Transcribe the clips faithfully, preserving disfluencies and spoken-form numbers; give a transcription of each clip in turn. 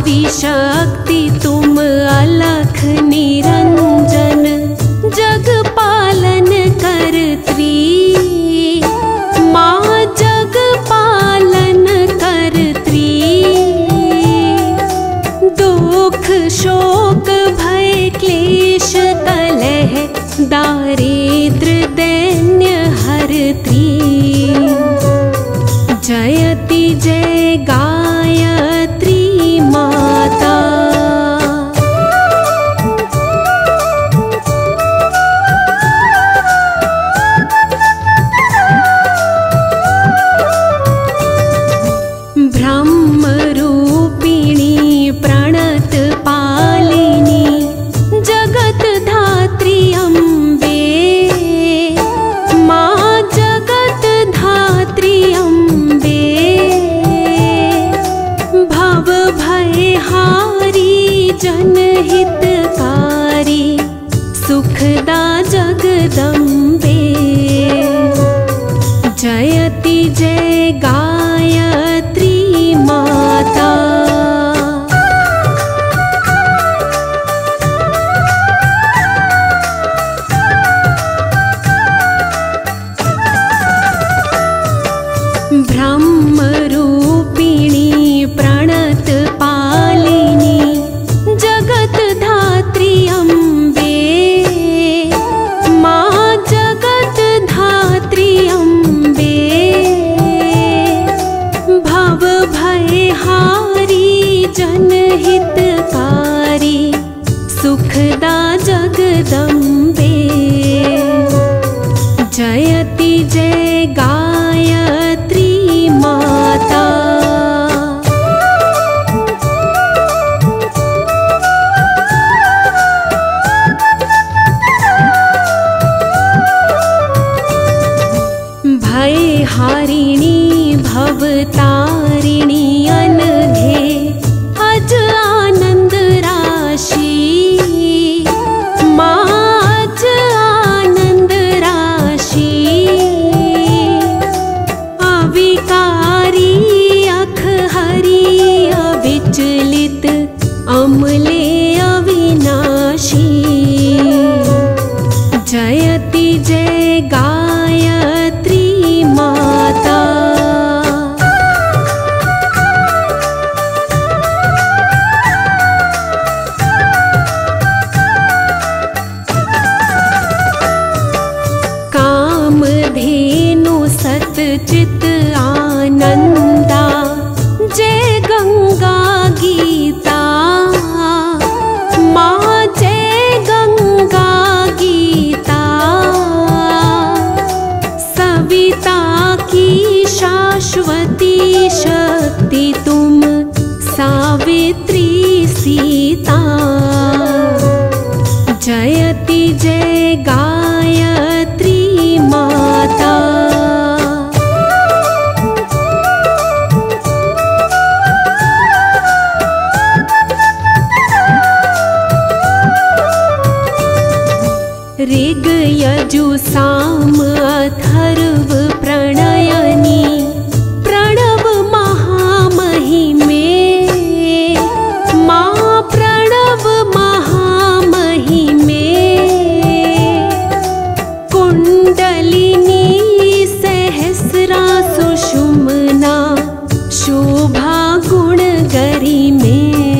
आदिशक्ति तुम अलख निरंजन, जग पालन करत्री। माँ जग पालन करत्री। दुख शोक भय क्लेश कलह दारिद्र दैन्य हरत्री। जयति जय गायत्री माता। ब्रह्म रूपिणी प्रणत पालिनी, जगत धात्री अम्बे। माँ जगत धात्री अम्बे। भव भय हारी जनहितकारी, सुखदा जगदम्बे। जयति जय गायत्री माता। ब्रह्म रूपिणी प्रणत पालिनी, जगत धात्री अम्बे। माँ जगत धात्री अम्बे। भव भय हारी जनहितकारी, सुखदा जगदम्बे। जयति जय गायत्री माता। भय हारिणी भवतारिणी अनघे, अज आनंद राशि। माँ अज आनंद राशि। अविकारी अख हरि अविचलित, अमले अविनाशी। जयति जय गायत्री माता। कामधेनु सतचित आनंदा, जय गंगा गीता। माँ जय गंगा गीता। सविता की शाश्वती शक्ति तुम, सावित्री सीता। जयति जय गायत्री माता। ऋग यजु साम अथर्व प्रणयनी, प्रणव महामहिमे। माँ प्रणव महामहिमे। कुंडलिनी सहस्रा सुषुम्ना, शोभा गुण गरिमे।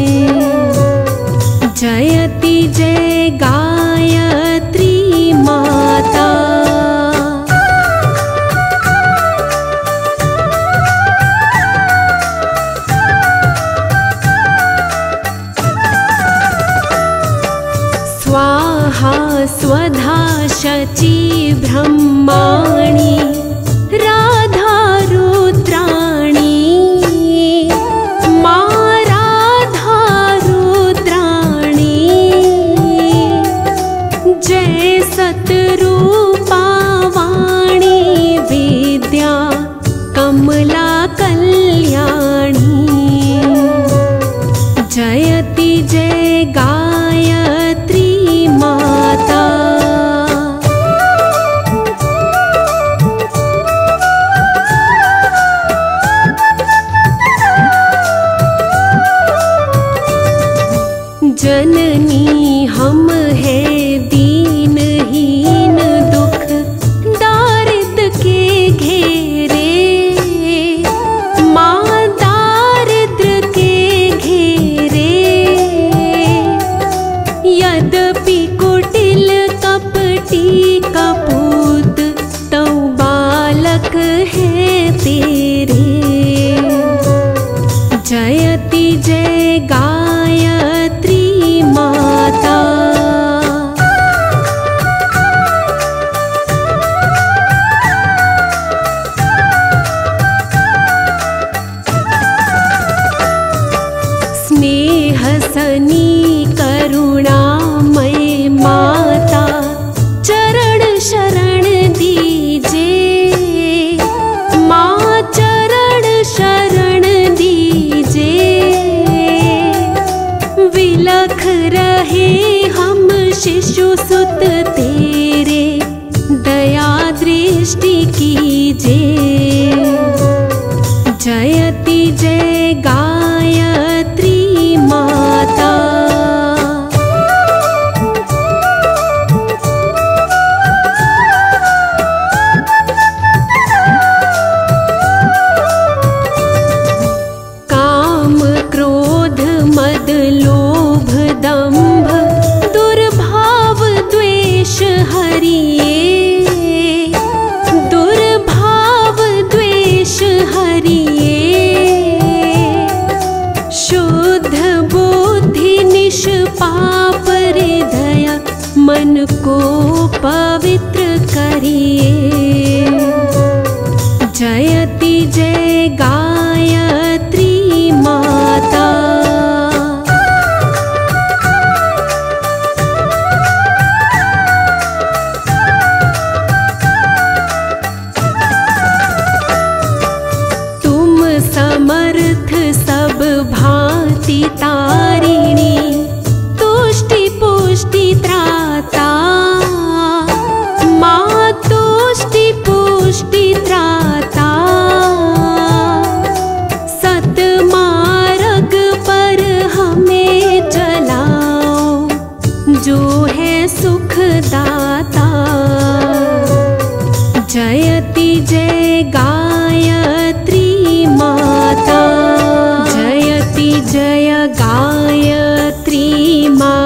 जयति जय गायत्री माता। स्वाहा स्वधा शची ब्रह्माणी, राधा रुद्राणी। माँ राधा रुद्राणी। जय सतरूपा वाणी विद्या, कमला कल्याणी। जयति जय गायत्री माता। जननी हम है दीनहीन दुख दारिद्र के घेरे, माँ दारिद्र के घेरे। यद्यपि कुटिल कपटी कपूत तौ बालक है तेरे। जयति जय गायत्री माता। स्नेह सनी करुणामय माता चरण शरण दीजे, माँ चरण शरण दीजे। विलख रहे हम शिशु सुत तेरे, दया दृष्टि कीजे। जयति जय गायत्री माता। काम क्रोध मद लोभ दंभ दुर्भाव द्वेष हरिये, दुर्भाव द्वेष हरिये। शुद्ध बुद्धि निष्पाप हृदय मन को पवित्र करिए। जयति जय गायत्री माता। तुम समर्थ सब भांति तारिणी, तुष्टि पुष्टि त्राता। माँ तुष्टि पुष्टि त्राता। सत मार्ग पर हमें चलाओ, जो है सुखदाता। जयति जय गायत्री माता। जयति जय गायत्री माता।